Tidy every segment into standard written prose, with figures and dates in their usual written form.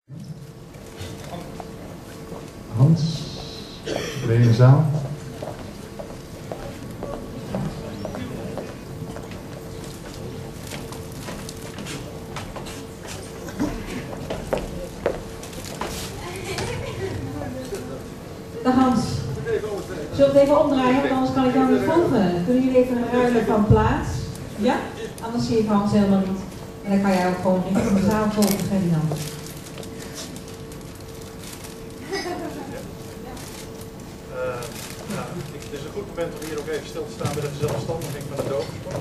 Hans, ben je in de zaal? De Hans, zullen we het even omdraaien, want anders kan ik jou niet volgen. Kunnen jullie even ruilen van plaats? Ja? Anders zie ik Hans helemaal niet. En dan kan jij ook gewoon richting de zaal volgen, Ferdinand. Het is een goed moment om hier ook even stil te staan bij de zelfstandiging van de doofsport.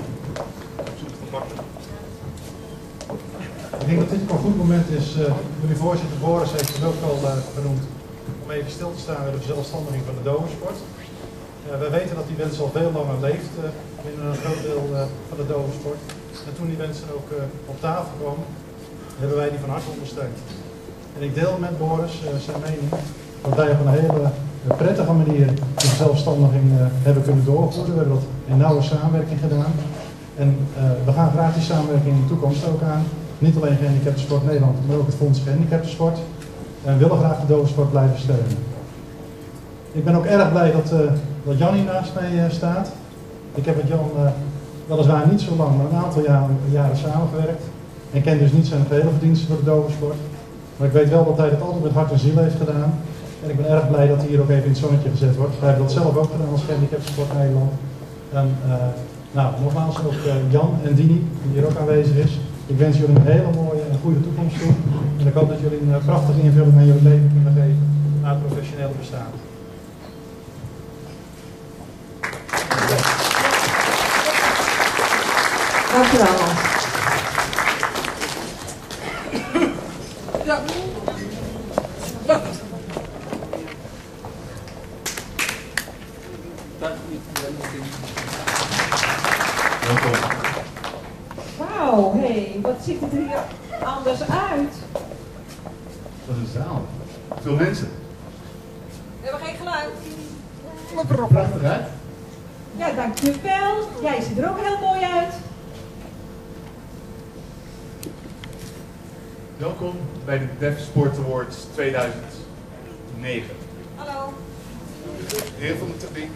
Ik denk dat dit ook een goed moment is, meneer voorzitter Boris heeft het ook al genoemd, om even stil te staan bij de zelfstandiging van de dovensport. Wij weten dat die wens al veel langer leeft binnen een groot deel van de dovensport. En toen die wensen ook op tafel kwamen, hebben wij die van harte ondersteund. En ik deel met Boris zijn mening dat wij op een hele prettige manier de zelfstandiging hebben kunnen doorvoeren. We hebben dat in nauwe samenwerking gedaan. En we gaan graag die samenwerking in de toekomst ook aan. Niet alleen Gehandicaptensport Nederland, maar ook het Fonds Gehandicaptensport. En we willen graag de dovensport blijven steunen. Ik ben ook erg blij dat Jan hier naast mij staat. Ik heb met Jan weliswaar niet zo lang, maar een aantal jaren samengewerkt. En ken dus niet zijn gehele verdiensten voor de dovensport. Maar ik weet wel dat hij dat altijd met hart en ziel heeft gedaan. En ik ben erg blij dat hij hier ook even in het zonnetje gezet wordt. Wij hebben dat zelf ook gedaan als Gehandicaptensport Nederland. En nogmaals ook Jan en Dini, die hier ook aanwezig is. Ik wens jullie een hele mooie en goede toekomst toe. En ik hoop dat jullie een prachtige invulling aan jullie leven kunnen geven naar het professionele bestaan. Dankjewel, Hans. Ja. Wauw, hé, wat ziet het er hier anders uit? Dat is een zaal. Veel mensen. We hebben geen geluid. Prachtig uit. Ja, dankjewel. Jij ziet er ook heel mooi uit. Welkom bij de Deaf Sport Awards 2009. Hallo. Heer van de techniek.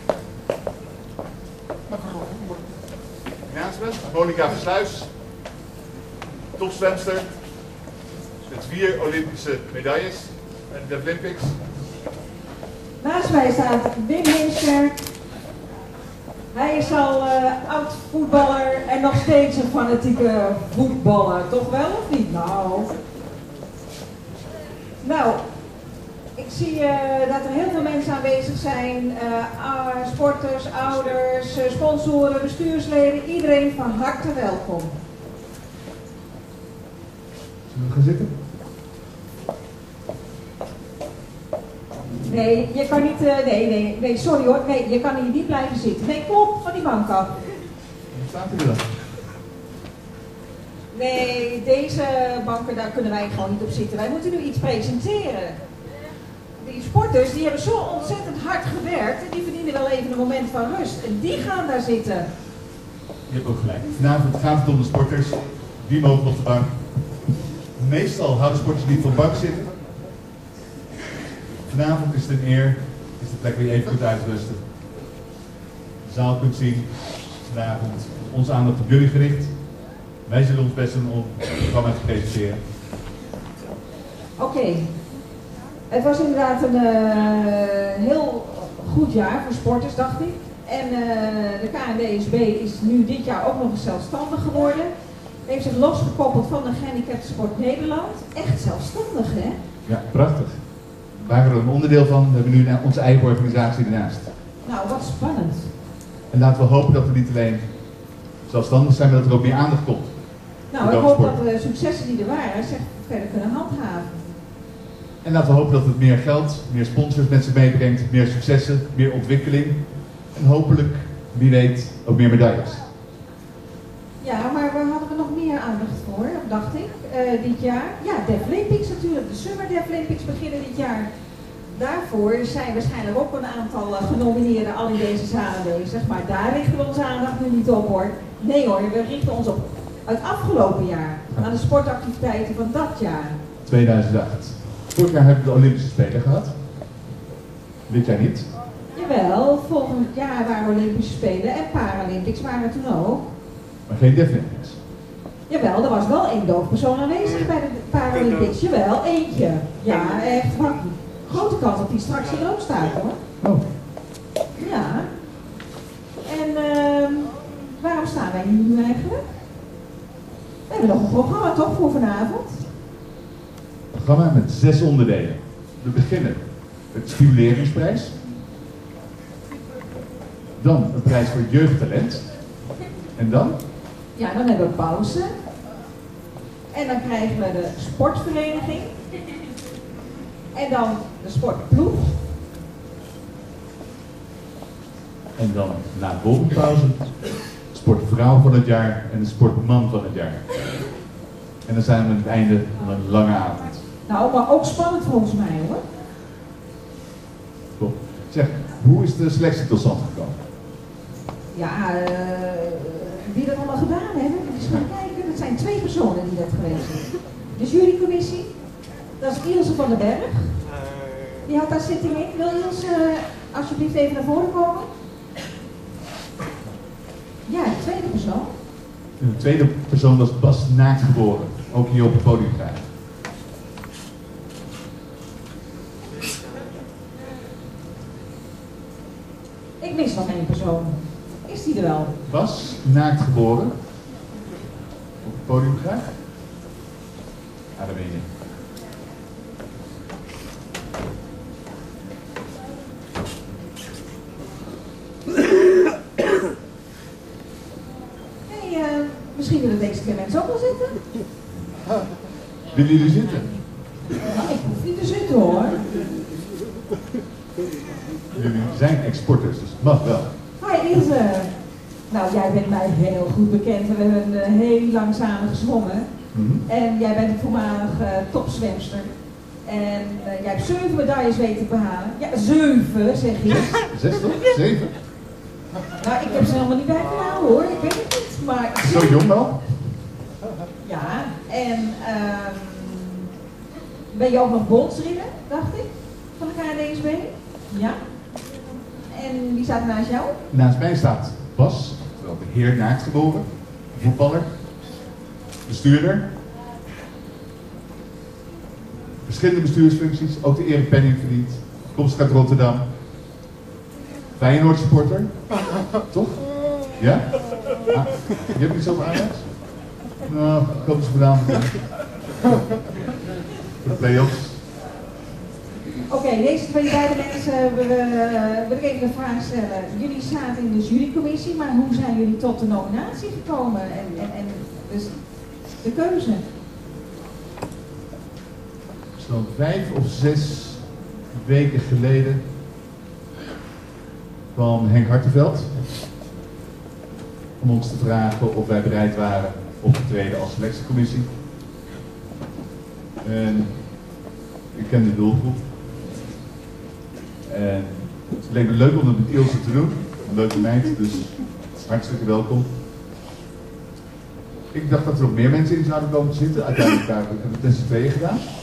Naast me, Monica Versluis. Topzwemster. Met 4 Olympische medailles bij de Deaf Olympics. Naast mij staat Wim Heemskerk. Hij is al oud voetballer en nog steeds een fanatieke voetballer. Toch wel of niet? Nou, ik zie dat er heel veel mensen aanwezig zijn. Sporters, ouders, sponsoren, bestuursleden. Iedereen van harte welkom. Zullen we gaan zitten? Nee, je kan niet, nee, sorry hoor, nee, je kan hier niet blijven zitten. Nee, kom op, van die bank af. Hoe staat u er dan? Nee, deze banken, daar kunnen wij gewoon niet op zitten. Wij moeten nu iets presenteren. Die sporters, die hebben zo ontzettend hard gewerkt en die verdienen wel even een moment van rust. En die gaan daar zitten. Je hebt ook gelijk. Vanavond gaat het om de sporters. Die mogen op de bank. Meestal houden sporters niet op de bank zitten. Vanavond is het een eer, is de plek waar je even kunt uitrusten. De zaal kunt zien, vanavond onze aandacht op jullie gericht. Wij zullen ons best doen om het programma te presenteren. Oké. Het was inderdaad een heel goed jaar voor sporters, dacht ik. En de KNDSB is nu dit jaar ook nog eens zelfstandig geworden. Heeft zich losgekoppeld van de Gehandicaptensport Nederland. Echt zelfstandig, hè? Ja, prachtig. We waren er een onderdeel van. We hebben nu onze eigen organisatie ernaast. Nou, wat spannend. En laten we hopen dat we niet alleen zelfstandig zijn, maar dat er ook meer aandacht komt. Nou, ik hoop dat de successen die er waren zich verder kunnen handhaven. En laten we hopen dat het meer geld, meer sponsors met zich meebrengt, meer successen, meer ontwikkeling. En hopelijk, wie weet, ook meer medailles. Ja, maar waar hadden we nog meer aandacht voor, dacht ik, dit jaar? Ja, Deaf Olympics natuurlijk. De Summer Deaf Olympics beginnen dit jaar. Daarvoor zijn waarschijnlijk ook een aantal genomineerden al in deze zaal aanwezig. Maar daar richten we onze aandacht nu niet op, hoor. Nee hoor, we richten ons op het afgelopen jaar. Aan de sportactiviteiten van dat jaar. 2008. Vorig jaar hebben we de Olympische Spelen gehad. Dit jaar niet. Jawel, volgend jaar waren Olympische Spelen en Paralympics waren er toen ook. Maar geen deadlifts. Jawel, er was wel 1 doof persoon aanwezig bij de Paralympics. Jawel, eentje. Ja, echt. Grote kans dat die straks hier ook staat hoor. Oh. Ja. En waarom staan wij hier nu eigenlijk? We hebben nog een programma toch voor vanavond? Een programma met 6 onderdelen. We beginnen met de stimuleringsprijs. Dan een prijs voor jeugdtalent. En dan? Ja, dan hebben we pauze. En dan krijgen we de sportvereniging. En dan de sportploeg. En dan na de bovenpauze sportvrouw van het jaar en de sportman van het jaar. En dan zijn we aan het einde van een lange avond. Nou, maar ook spannend volgens mij hoor. Top. Zeg, hoe is de selectie tot stand gekomen? Ja, wie dat allemaal gedaan hebben, eens gaan kijken. Dat zijn 2 personen die dat geweest zijn. De jurycommissie, dat is Ilse van den Berg. Die had daar zitting in. Wil Ilse alsjeblieft even naar voren komen? Ja, de tweede persoon. En de tweede persoon was Bas Naaktgeboren, ook hier op het podium krijgen. Ik mis nog 1 persoon. Is die er wel? Bas Naaktgeboren, op het podium graag. Ja, daar ben je. Misschien willen deze 2 mensen ook wel zitten. Willen jullie zitten? Ik hoef niet te zitten hoor. Jullie zijn exporters, dus het mag wel. Hi Ilse. Nou, jij bent mij heel goed bekend. We hebben heel lang samen gezwommen. En jij bent een voormalig topzwemster. En jij hebt 7 medailles weten te behalen. Ja, 7 zeg je. 6 toch? 7? Nou, ik heb ze helemaal niet bij gehouden hoor. Ik weet het niet. Maar Zo jong wel? ja, en ben je ook nog bondsridder, dacht ik, van de KNSB? Ja. En wie staat er naast jou? Naast mij staat Bas, oftewel de heer Naaktgeboren, voetballer, bestuurder, verschillende bestuursfuncties, ook de erepenning verdiend, komstig uit Rotterdam, Feyenoord supporter, toch? Ja? Ah, je hebt iets over Ajax? Nou, ik hoop dat ze vanavond voor de play-offs. Oké, deze 2 beide mensen wil ik even een vraag stellen. Jullie zaten in de jurycommissie, maar hoe zijn jullie tot de nominatie gekomen en dus de keuze? Zo'n 5 of 6 weken geleden kwam Henk Hartenveld om ons te vragen of wij bereid waren op te treden als selectiecommissie. En ik ken de doelgroep. En het leek me leuk om het met Ilse te doen. Een leuke meid, dus hartstikke welkom. Ik dacht dat er nog meer mensen in zouden komen te zitten. Uiteindelijk hebben we het met z'n tweeën gedaan.